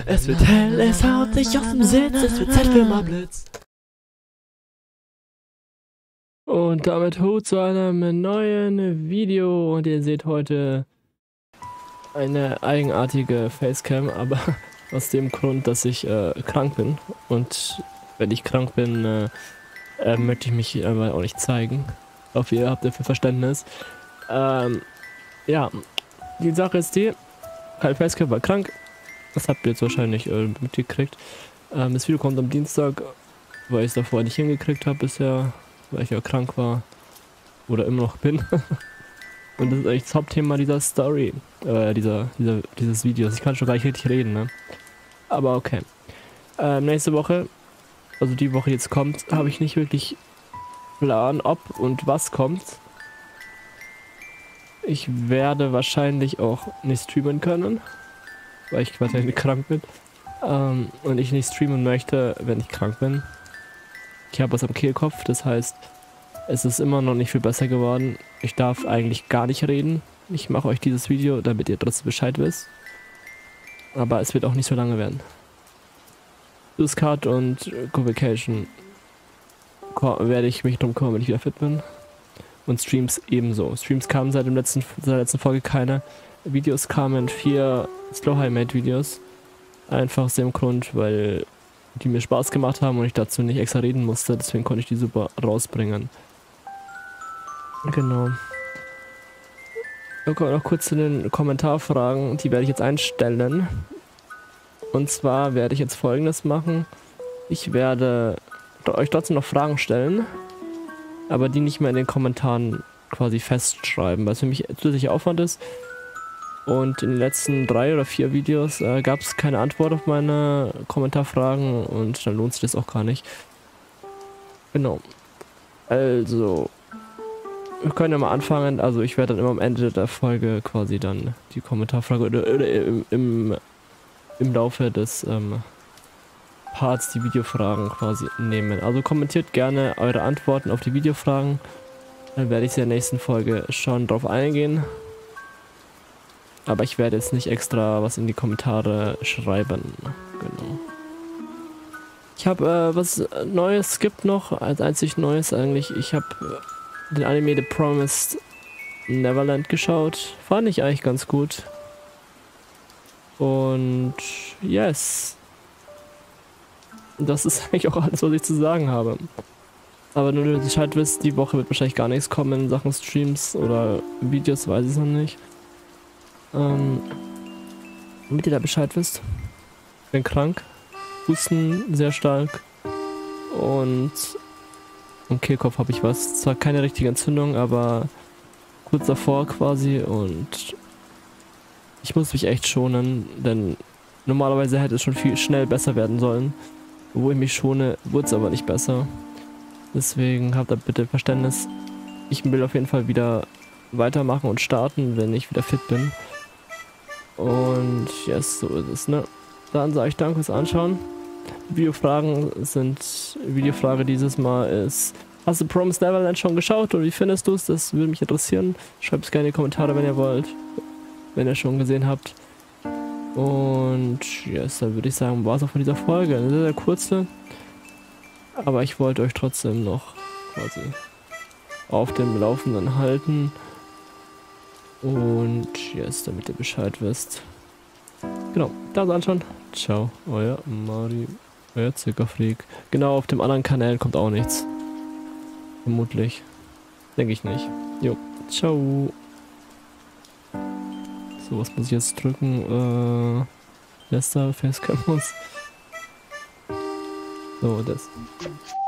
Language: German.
Es wird hell, es haut sich aus dem Sitz, es wird Zeit für mal Blitz. Und damit zu einem neuen Video und ihr seht heute eine eigenartige Facecam, aber aus dem Grund, dass ich krank bin und wenn ich krank bin, möchte ich mich aber auch nicht zeigen. Ich hoffe, ihr habt dafür Verständnis. Ja, die Sache ist die, Kyle Facecam war krank, das habt ihr jetzt wahrscheinlich mitgekriegt. Das Video kommt am Dienstag, weil ich es davor nicht hingekriegt habe bisher, weil ich ja krank war oder immer noch bin. Und das ist eigentlich das Hauptthema dieser Story, dieses Videos. Ich kann schon gar nicht richtig reden, ne? Aber okay. Nächste Woche, also die Woche jetzt kommt, habe ich nicht wirklich Plan, ob und was kommt. Ich werde wahrscheinlich auch nicht streamen können, weil ich weiterhin krank bin. Und ich nicht streamen möchte, wenn ich krank bin. Ich habe was am Kehlkopf, das heißt, es ist immer noch nicht viel besser geworden. Ich darf eigentlich gar nicht reden. Ich mache euch dieses Video, damit ihr trotzdem Bescheid wisst. Aber es wird auch nicht so lange werden. Discard und Convocation werde ich mich drum kümmern, wenn ich wieder fit bin. Und Streams ebenso. Streams kamen seit der letzten Folge keine. Videos kamen 4 Slow High Made Videos. Einfach aus dem Grund, weil die mir Spaß gemacht haben und ich dazu nicht extra reden musste. Deswegen konnte ich die super rausbringen. Genau. Wir kommen noch kurz zu den Kommentarfragen. Die werde ich jetzt einstellen. Und zwar werde ich jetzt Folgendes machen. Ich werde euch trotzdem noch Fragen stellen, aber die nicht mehr in den Kommentaren quasi festschreiben, weil es für mich zusätzlicher Aufwand ist. Und in den letzten 3 oder 4 Videos gab es keine Antwort auf meine Kommentarfragen und dann lohnt sich das auch gar nicht. Genau. Also, wir können ja mal anfangen. Also ich werde dann immer am Ende der Folge quasi dann die Kommentarfrage oder im Laufe des Parts die Videofragen quasi nehmen. Also kommentiert gerne eure Antworten auf die Videofragen. Dann werde ich in der nächsten Folge schon drauf eingehen. Aber ich werde jetzt nicht extra was in die Kommentare schreiben. Genau. Ich habe was Neues gibt noch, als einzig Neues eigentlich. Ich habe den Anime The Promised Neverland geschaut. Fand ich eigentlich ganz gut. Und yes. Das ist eigentlich auch alles, was ich zu sagen habe. Aber nur, dass ihr Bescheid wisst, die Woche wird wahrscheinlich gar nichts kommen in Sachen Streams oder Videos, weiß ich es noch nicht. Damit ihr da Bescheid wisst. Ich bin krank. Husten sehr stark. Und am Kehlkopf habe ich was. Zwar keine richtige Entzündung, aber kurz davor quasi. Und ich muss mich echt schonen, denn normalerweise hätte es schon viel schnell besser werden sollen. Wo ich mich schone, wurde es aber nicht besser. Deswegen habt da bitte Verständnis. Ich will auf jeden Fall wieder weitermachen und starten, wenn ich wieder fit bin. Und yes, so ist es, ne? Dann sage ich danke fürs Anschauen. Videofrage dieses Mal ist: Hast du Promised Neverland schon geschaut oder wie findest du es? Das würde mich interessieren. Schreibt es gerne in die Kommentare, wenn ihr wollt. Wenn ihr schon gesehen habt. Und yes, dann würde ich sagen, war es auch von dieser Folge. Eine sehr, sehr kurze. Aber ich wollte euch trotzdem noch quasi auf dem Laufenden halten. Und yes, damit ihr Bescheid wisst. Genau, das anschauen. Ciao, euer Mari, euer Zuckerfreak. Genau, auf dem anderen Kanal kommt auch nichts. Vermutlich. Denke ich nicht. Jo, ciao. So, was muss ich jetzt drücken? Letzter Facecam muss. So, das.